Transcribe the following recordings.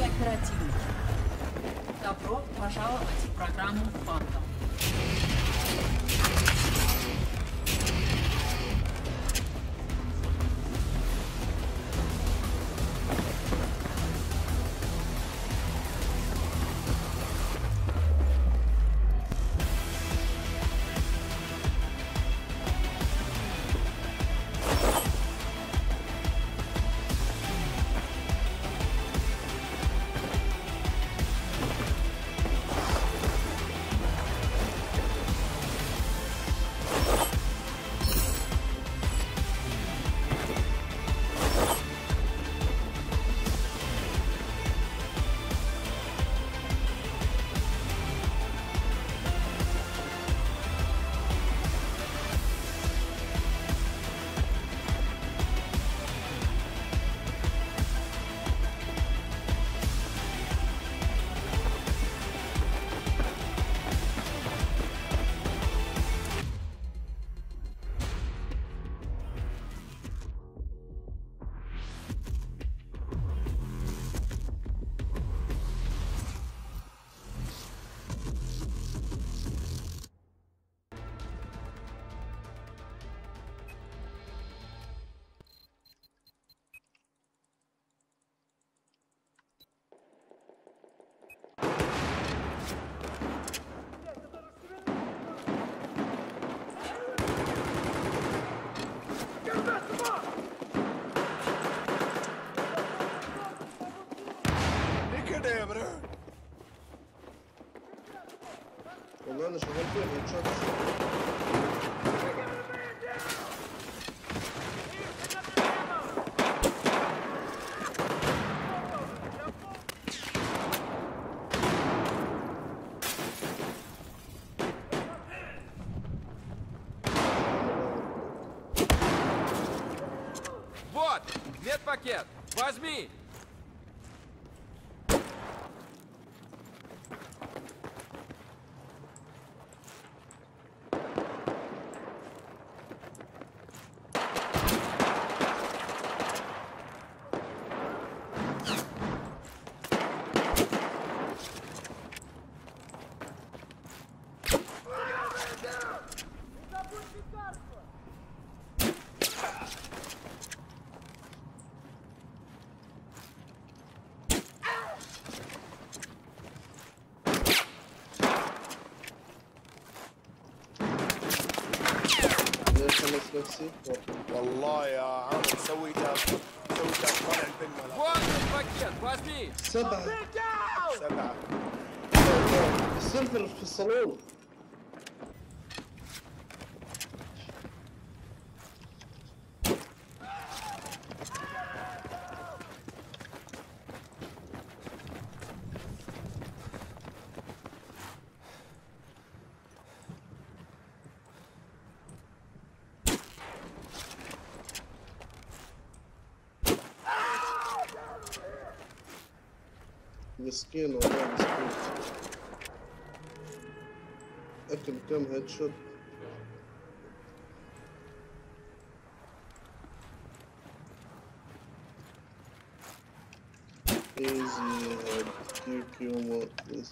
оперативники. Добро пожаловать в программу «Фантом». والله انا شغال فيها هيد شوت. Вот, медпакет, возьми. نفسي والله يا عم سويتها طالع البن. Вот медпакет, возьми. 7 السلفر في الصالون. مسكين والله مسكين. أكل كم هيد شوت. easy head DQ mode please.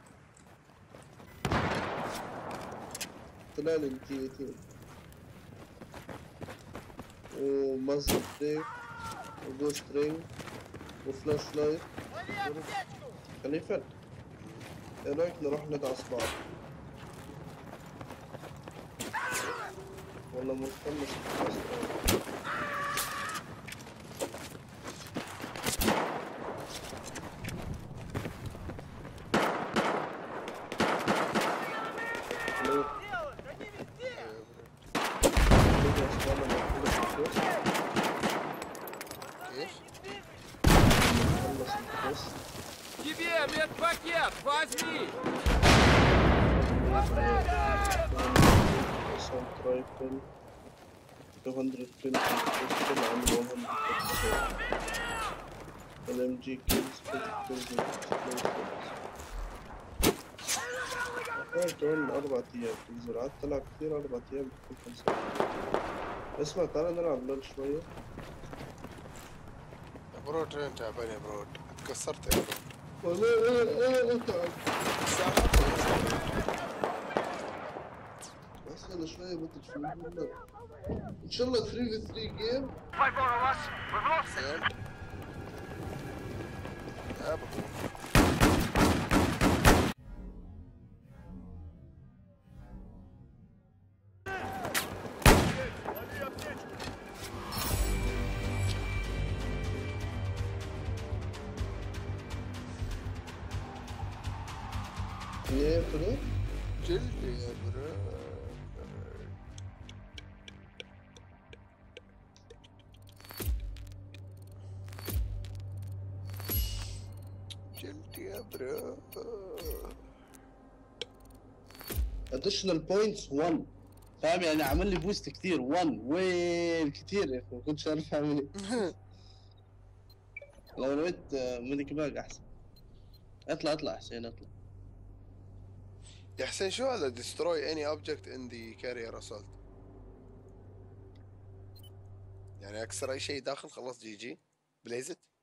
طلع لي الجي ومازل بريك وجوست رينج وفلاش لايت. خليفة ايه رايك نروح ندعس بعض؟ ولا مخلص Тебе медпакет, возьми. assault rifle 220 pistol and 100 LMG kills 50 kills كمان 4 أيام تنزل. قعدت ألعب كتير 4 أيام بتكون 5. اسمع تعالى نلعب لول شوية. برود انت تعبان يا برود، اتكسرت يا برود. تعال بس انا شوية بطل شوية ان شاء الله 3 في 3 جيم. زين. يا بطل. ايه كده؟ جلدي يا برو. جلدي يا برو. additional points 1 فاهم يعني عمل لي بوست كتير 1 وين كتير يا اخي ما كنتش عارف اعمل ايه. لو نويت ميديك باج احسن. اطلع حسين اطلع. يا حسين شو هذا destroy any object in the carrier assault؟ يعني اكسر اي شيء داخل خلاص جي جي بليزت.